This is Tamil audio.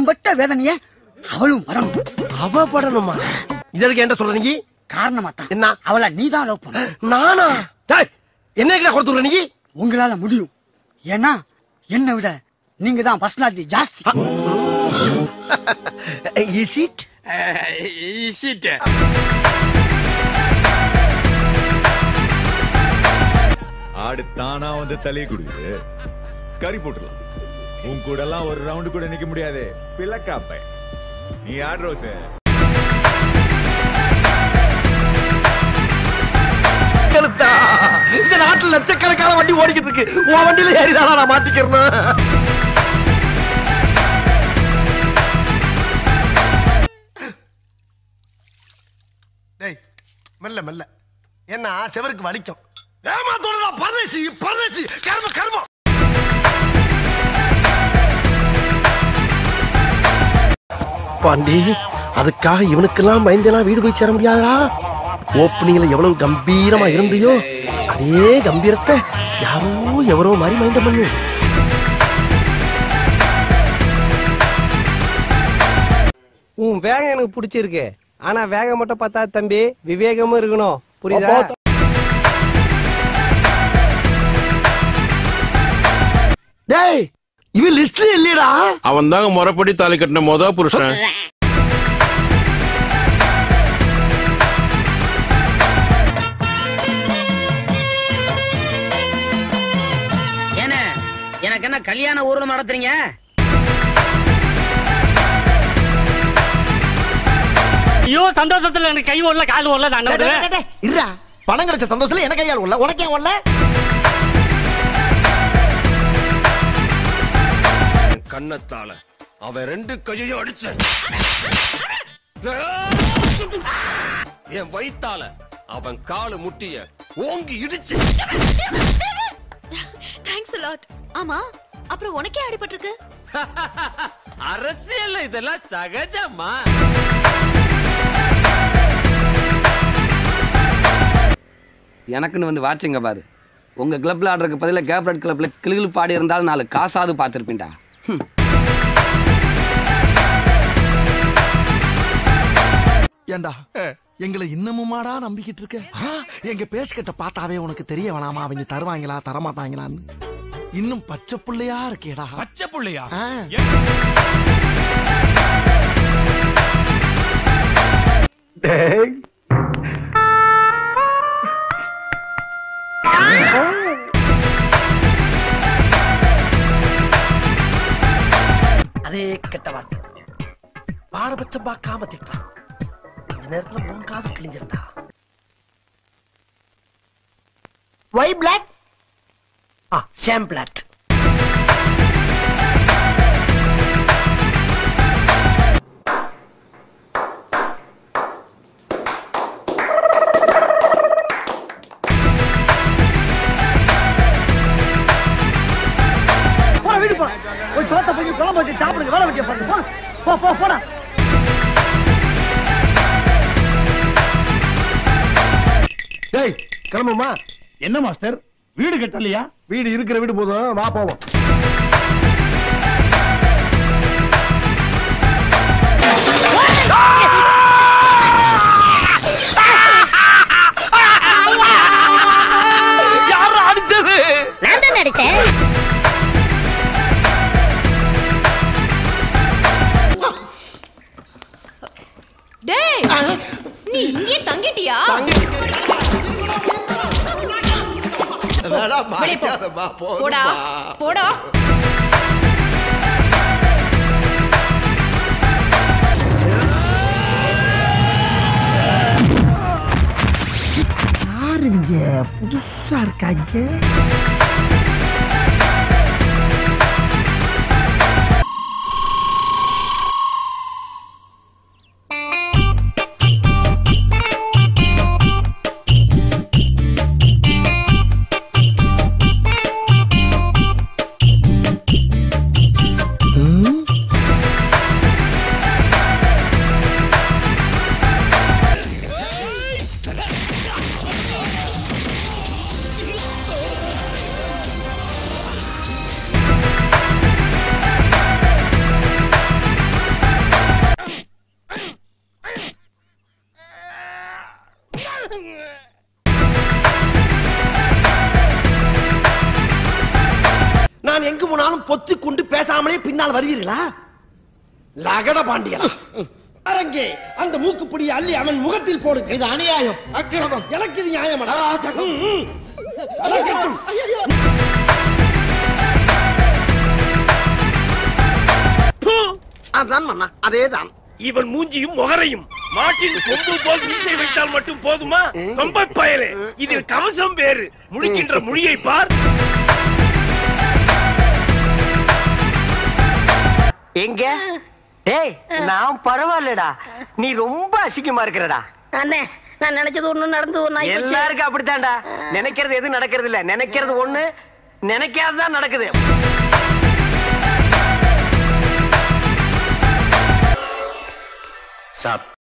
நான் பட்ட வேதனைய அவளும் படணும். அவ படணுமா? இதற்கு என்ன சொல்ற? காரணமா தான். என்ன? அவளை நீதான் லவ் பண்ண. நானா? என்ன கொடுத்துற நீ? உங்களால முடியும். ஏன்னா என்னை விட நீங்க தான் பர்சனாலிட்டி ஜாஸ்தி. Is it? Is it? ஆடு தானா வந்து தலையை குடுக்குது. கறி போட்டுலாம். உன் கூட எல்லாம் ஒரு ரவுண்டு கூட நிக்க முடியாது. பிளக்காப்ப நீ ஆடு ரோஸ். இந்த நாட்டில் லட்சக்கணக்கான வண்டி ஓடிக்கிட்டு இருக்கு. உன் வண்டியில ஏறிதானா நான் மாட்டிக்கிறேன். மெல்ல மெல்ல என்ன செவருக்கு வலிக்கும். ஏமாத்தோட பரதேசி பரதேசி கர்ம கர்மம். பாண்டி அதுக்காக இவனுக்கெல்லாம் பயந்தெல்லாம் வீடு போய் சேர முடியாதா? ஓப்பனிங்ல எவ்வளவு கம்பீரமா இருந்தியோ அதே கம்பீரத்தை யாரோ எவரோ மாதிரி மைண்ட பண்ணு. உன் வேகம் எனக்கு பிடிச்சிருக்கு. ஆனா வேகம் மட்டும் பார்த்தா தம்பி, விவேகமும் இருக்கணும். புரியுதா? டேய் இவன் லிஸ்ட்ல இல்லடா. அவன் தாங்க முறைப்படி தாலி கட்டின மொத புருஷன். எனக்கு என்ன கல்யாண ஊர்வலம் நடத்துறீங்க? ஐயோ சந்தோஷத்துல எனக்கு கை ஓடல கால் ஓடல. நான் இருடா, பணம் கிடைச்ச சந்தோஷத்துல எனக்கு கையால் ஓடல, உனக்கு ஏன் ஓடல? கண்ணத்தால அவன் 2 கையையும் அடிச்ச. என் வயித்தால அவன் காலு முட்டிய ஓங்கி இடிச்சு. Thanks a lot. ஆமா, அப்புறம் உனக்கே அடிபட்டிருக்கு? அரசியல் இதெல்லாம் சகஜமா. எனக்குன்னு வந்து வாட்சிங்க பாரு. உங்க கிளப்ல ஆடுறதுக்கு பதிலாக கேப்ரட் கிளப்ல கிளுகிளு பாடி இருந்தாலும் 4 காசாவது பார்த்துருப்பீன்டா. ஏண்டா எங்களை இன்னமுமாடா நம்பிக்கிட்டு இருக்க? எங்க பேசிக்கிட்ட பார்த்தாவே உனக்கு தெரிய வேணாமா அவங்க தருவாங்களா தரமாட்டாங்களான்னு? இன்னும் பச்சை புள்ளையா இருக்கேடா. பச்சை புள்ளையா? அதே கெட்ட வார்த்தை பாரபட்சம் பார்க்காம திட்டான். இந்த நேரத்துல உன் காது கிழிஞ்சிருந்தா. Why block? ஷாம் பிளாக். வீடு போ. ஒரு சோத்த போய் குழம்பு வச்சு சாப்பிடுங்க. வேலை வைக்க பாருங்க. போ போ போடா. டேய் கிளம்புமா? என்ன மாஸ்டர் வீடு கட்டலையா? வீடு இருக்கிற வீடு போதும், வா போவோம். யாரு அடிச்சது? நான் தான் அடிச்சேன். டேய் நீ இங்கே தங்கிட்டியா? போடா போடா. யாருங்க புதுசா இருக்காங்க? எங்கு போனாலும் பொத்தி கொண்டு பேசாமலே பின்னால் வருவீர்களா? லகட பாண்டியனா அரங்கே அந்த மூக்குப்பிடி அள்ளி அவன் முகத்தில் போடுங்க. இது அநியாயம், அக்கிரமம். எனக்கு இது நியாயமடா. அதான் மன்னா, அதேதான். இவன் மூஞ்சியும் முகரையும் மாட்டின் கொம்பு போல் மீசை வைத்தால் மட்டும் போதுமா? கொம்பை பயலே, இதில் கவசம் வேறு. முழிக்கின்ற மொழியை பார். எங்க டேய், நான் பரவாயில்லடா, நீ ரொம்ப அசிங்கமா இருக்கிறடா. அண்ணே, நான் நினைச்சது ஒண்ணு நடந்து ஒண்ணு. எல்லாருக்கும் அப்படித்தான்டா. நினைக்கிறது எது நடக்கிறது இல்ல, நினைக்கிறது ஒண்ணு, நினைக்காததான் நடக்குது. சாப்